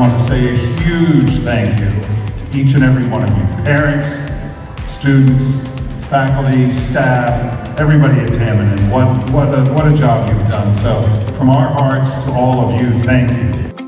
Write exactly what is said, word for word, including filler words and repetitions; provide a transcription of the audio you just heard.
want to say a huge thank you to each and every one of you, parents, students, faculty, staff, everybody at Tamanend. What, what, a, what a job you've done. So from our hearts to all of you, thank you.